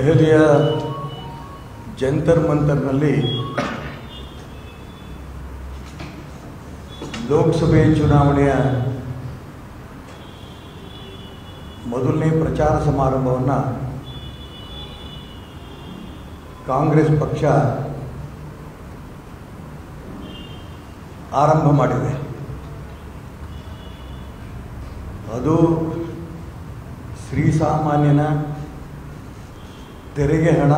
ದೆಹಲಿಯ ಜಂತರ್ ಮಂತರ್ನಲ್ಲಿ ಲೋಕಸಭೆ ಚುನಾವಣೆಯ ಮೊದಲನೇ ಪ್ರಚಾರ ಸಮಾರಂಭವನ್ನು ಕಾಂಗ್ರೆಸ್ ಪಕ್ಷ ಆರಂಭ ಮಾಡಿದೆ. ಅದು ಶ್ರೀಸಾಮಾನ್ಯನ ತೆರಿಗೆ ಹಣ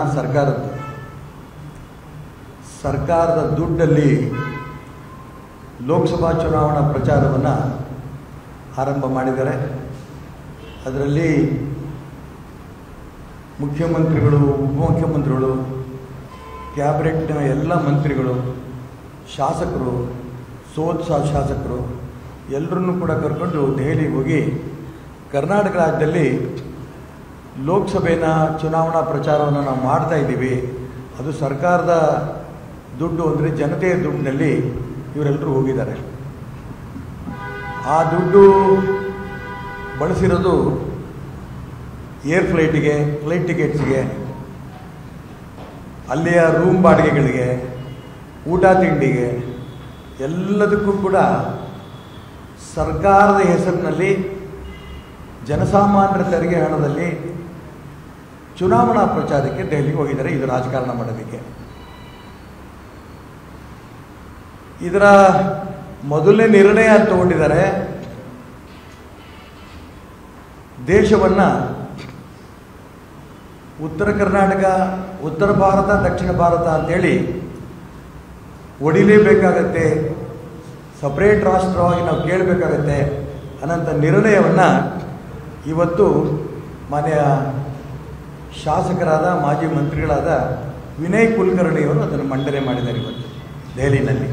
ಸರ್ಕಾರದ ದುಡ್ಡಲ್ಲಿ ಲೋಕಸಭಾ ಚುನಾವಣಾ ಪ್ರಚಾರವನ್ನು ಆರಂಭ ಮಾಡಿದ್ದಾರೆ. ಅದರಲ್ಲಿ ಮುಖ್ಯಮಂತ್ರಿಗಳು, ಉಪಮುಖ್ಯಮಂತ್ರಿಗಳು, ಕ್ಯಾಬಿನೆಟ್ನ ಎಲ್ಲ ಮಂತ್ರಿಗಳು, ಶಾಸಕರು, ಶಾಸಕರು ಎಲ್ಲರನ್ನೂ ಕೂಡ ಕರ್ಕೊಂಡು ದೆಹಲಿಗೆ ಹೋಗಿ ಕರ್ನಾಟಕ ರಾಜ್ಯದಲ್ಲಿ ಲೋಕಸಭೆಯ ಚುನಾವಣಾ ಪ್ರಚಾರವನ್ನು ನಾವು ಮಾಡ್ತಾ ಇದ್ದೀವಿ. ಅದು ಸರ್ಕಾರದ ದುಡ್ಡು, ಅಂದರೆ ಜನತೆಯ ದುಡ್ಡಿನಲ್ಲಿ ಇವರೆಲ್ಲರೂ ಹೋಗಿದ್ದಾರೆ. ಆ ದುಡ್ಡು ಬಳಸಿರೋದು ಏರ್ ಫ್ಲೈಟ್ ಟಿಕೆಟ್ಸ್ಗೆ, ಅಲ್ಲಿಯ ರೂಮ್ ಬಾಡಿಗೆಗಳಿಗೆ, ಊಟ ತಿಂಡಿಗೆ, ಎಲ್ಲದಕ್ಕೂ ಕೂಡ ಸರ್ಕಾರದ ಹೆಸರಿನಲ್ಲಿ ಜನಸಾಮಾನ್ಯರ ತೆರಿಗೆ ಹಣದಲ್ಲಿ ಚುನಾವಣಾ ಪ್ರಚಾರಕ್ಕೆ ದೆಹಲಿಗೆ ಹೋಗಿದ್ದಾರೆ. ಇದು ರಾಜಕಾರಣ ಮಾಡೋದಕ್ಕೆ. ಇದರ ಮೊದಲನೇ ನಿರ್ಣಯ ತಗೊಂಡಿದ್ದಾರೆ. ದೇಶವನ್ನು ಉತ್ತರ ಕರ್ನಾಟಕ, ಉತ್ತರ ಭಾರತ, ದಕ್ಷಿಣ ಭಾರತ ಅಂತೇಳಿ ಒಡಿಲೇಬೇಕಾಗತ್ತೆ, ಸಪ್ರೇಟ್ ರಾಷ್ಟ್ರವಾಗಿ ನಾವು ಕೇಳಬೇಕಾಗತ್ತೆ ಅನ್ನೋಂಥ ನಿರ್ಣಯವನ್ನು ಇವತ್ತು ಮಾನ್ಯ ಶಾಸಕರಾದ, ಮಾಜಿ ಮಂತ್ರಿಗಳಾದ ವಿನಯ್ ಕುಲಕರ್ಣಿಯವರು ಅದನ್ನು ಮಂಡನೆ ಮಾಡಿದ್ದಾರೆ ಇವತ್ತು ದೆಹಲಿನಲ್ಲಿ.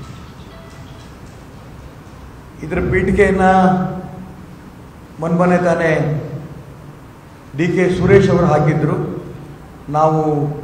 ಇದರ ಪೀಠಿಕೆಯನ್ನು ಮೊನ್ನೆ ತಾನೇ DK ಸುರೇಶ್ ಅವರು ಹಾಕಿದ್ರು. ನಾವು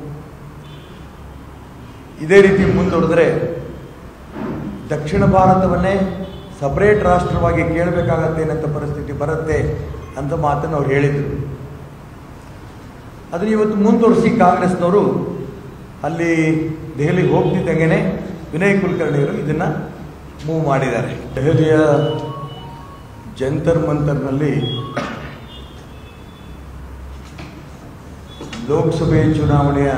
ಇದೇ ರೀತಿ ಮುಂದುವರೆದರೆ ದಕ್ಷಿಣ ಭಾರತವನ್ನೇ ಸಪರೇಟ್ ರಾಷ್ಟ್ರವಾಗಿ ಕೇಳಬೇಕಾಗತ್ತೆ ಅನ್ನೋಂಥ ಪರಿಸ್ಥಿತಿ ಬರುತ್ತೆ ಅಂತ ಮಾತನ್ನು ಅವ್ರು ಹೇಳಿದರು. ಅದನ್ನು ಇವತ್ತು ಮುಂದುವರಿಸಿ ಕಾಂಗ್ರೆಸ್ನವರು ಅಲ್ಲಿ ದೆಹಲಿಗೆ ಹೋಗ್ತಿದ್ದಂಗೆ ವಿನಯ್ ಕುಲಕರ್ಣಿಯವರು ಇದನ್ನು ಮೂವ್ ಮಾಡಿದ್ದಾರೆ. ದೆಹಲಿಯ ಜಂತರ್ ಮಂತರ್ನಲ್ಲಿ ಲೋಕಸಭೆ ಚುನಾವಣೆಯ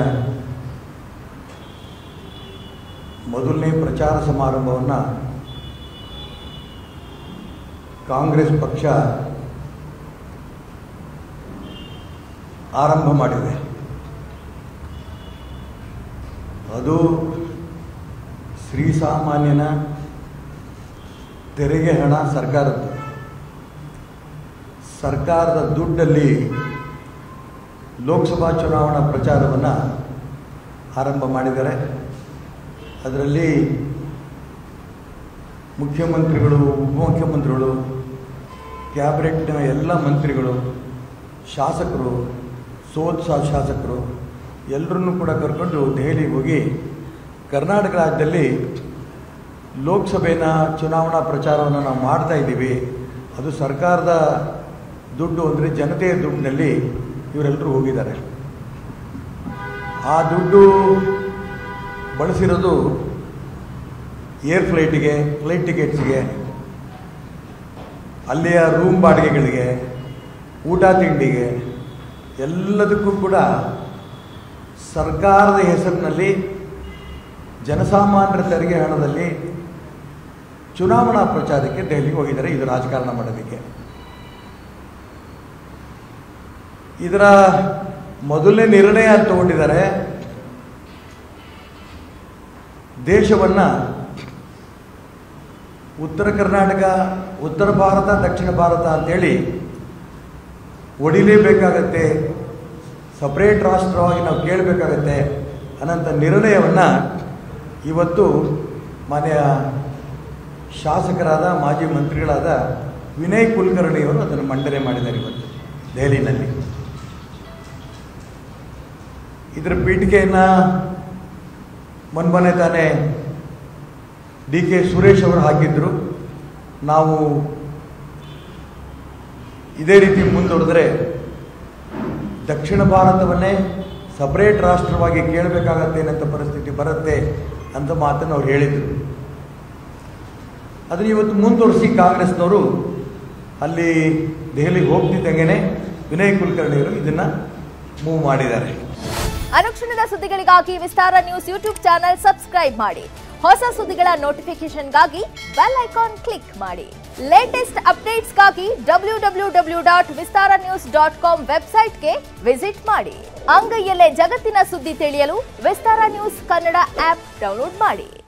ಮೊದಲನೇ ಪ್ರಚಾರ ಸಮಾರಂಭವನ್ನು ಕಾಂಗ್ರೆಸ್ ಪಕ್ಷ ಆರಂಭ ಮಾಡಿದೆ. ಅದು ಶ್ರೀಸಾಮಾನ್ಯನ ತೆರಿಗೆ ಹಣ ಸರ್ಕಾರದ ದುಡ್ಡಲ್ಲಿ ಲೋಕಸಭಾ ಚುನಾವಣಾ ಪ್ರಚಾರವನ್ನು ಆರಂಭ ಮಾಡಿದ್ದಾರೆ. ಅದರಲ್ಲಿ ಮುಖ್ಯಮಂತ್ರಿಗಳು, ಉಪಮುಖ್ಯಮಂತ್ರಿಗಳು, ಕ್ಯಾಬಿನೆಟ್ನ ಎಲ್ಲ ಮಂತ್ರಿಗಳು, ಶಾಸಕರು, ಶಾಸಕರು ಎಲ್ಲರನ್ನೂ ಕೂಡ ಕರ್ಕೊಂಡು ದೆಹಲಿಗೆ ಹೋಗಿ ಕರ್ನಾಟಕ ರಾಜ್ಯದಲ್ಲಿ ಲೋಕಸಭೆಯ ಚುನಾವಣಾ ಪ್ರಚಾರವನ್ನು ನಾವು ಮಾಡ್ತಾ ಇದ್ದೀವಿ. ಅದು ಸರ್ಕಾರದ ದುಡ್ಡು, ಅಂದರೆ ಜನತೆಯ ದುಡ್ಡಿನಲ್ಲಿ ಇವರೆಲ್ಲರೂ ಹೋಗಿದ್ದಾರೆ. ಆ ದುಡ್ಡು ಬಳಸಿರೋದು ಏರ್ ಫ್ಲೈಟ್ ಟಿಕೆಟ್ಸ್ಗೆ, ಅಲ್ಲಿಯ ರೂಮ್ ಬಾಡಿಗೆಗಳಿಗೆ, ಊಟ ತಿಂಡಿಗೆ, ಎಲ್ಲದಕ್ಕೂ ಕೂಡ ಸರ್ಕಾರದ ಹೆಸರಿನಲ್ಲಿ ಜನಸಾಮಾನ್ಯರ ತೆರಿಗೆ ಹಣದಲ್ಲಿ ಚುನಾವಣಾ ಪ್ರಚಾರಕ್ಕೆ ದೆಹಲಿಗೆ ಹೋಗಿದ್ದಾರೆ. ಇದು ರಾಜಕಾರಣ ಮಾಡೋದಕ್ಕೆ. ಇದರ ಮೊದಲನೇ ನಿರ್ಣಯ ತಗೊಂಡಿದ್ದಾರೆ. ದೇಶವನ್ನು ಉತ್ತರ ಕರ್ನಾಟಕ, ಉತ್ತರ ಭಾರತ, ದಕ್ಷಿಣ ಭಾರತ ಅಂತೇಳಿ ಒಡಿಲೇಬೇಕಾಗತ್ತೆ, ಸಪ್ರೇಟ್ ರಾಷ್ಟ್ರವಾಗಿ ನಾವು ಕೇಳಬೇಕಾಗತ್ತೆ ಅನ್ನೋಂಥ ನಿರ್ಣಯವನ್ನು ಇವತ್ತು ಮಾನ್ಯ ಶಾಸಕರಾದ, ಮಾಜಿ ಮಂತ್ರಿಗಳಾದ ವಿನಯ್ ಕುಲಕರ್ಣಿಯವರು ಅದನ್ನು ಮಂಡನೆ ಮಾಡಿದ್ದಾರೆ ಇವತ್ತು ದೆಹಲಿನಲ್ಲಿ. ಇದರ ಪೀಠಿಕೆಯನ್ನು ಮೊನ್ನೆ ತಾನೇ DK ಸುರೇಶ್ ಅವರು ಹಾಕಿದ್ರು. ನಾವು ಇದೇ ರೀತಿ ಮುಂದುವರೆದರೆ ದಕ್ಷಿಣ ಭಾರತವನ್ನೇ ಸಪರೇಟ್ ರಾಷ್ಟ್ರವಾಗಿ ಕೇಳಬೇಕಾಗತ್ತೆ ಅನ್ನೋ ಪರಿಸ್ಥಿತಿ ಬರುತ್ತೆ ಅಂತ ಮಾತನ್ನು ಅವ್ರು ಹೇಳಿದರು. ಅದನ್ನು ಇವತ್ತು ಮುಂದುವರಿಸಿ ಕಾಂಗ್ರೆಸ್ನವರು ಅಲ್ಲಿ ದೆಹಲಿಗೆ ಹೋಗ್ತಿದ್ದಂಗೆ ವಿನಯ್ ಕುಲಕರ್ಣಿಯವರು ಇದನ್ನು ಮೂವ್ ಮಾಡಿದ್ದಾರೆ. ಅನುಕ್ಷಣದ ಸುದ್ದಿಗಳಿಗಾಗಿ Vistara news YouTube channel subscribe ಮಾಡಿ. ಹೊಸ ಸುದ್ದಿಗಳ ನೋಟಿಫಿಕೇಶನ್ಗಾಗಿ ಬೆಲ್ ಐಕಾನ್ ಕ್ಲಿಕ್ ಮಾಡಿ. ಲೇಟೆಸ್ಟ್ ಅಪ್ಡೇಟ್ಸ್ಗಾಗಿ www.vistaranews.com ವೆಬ್ಸೈಟ್ಗೆ ವಿಸಿಟ್ ಮಾಡಿ. ಅಂಗೈಯಲ್ಲೇ ಜಗತ್ತಿನ ಸುದ್ದಿ ತಿಳಿಯಲು Vistara news Kannada app download ಮಾಡಿ.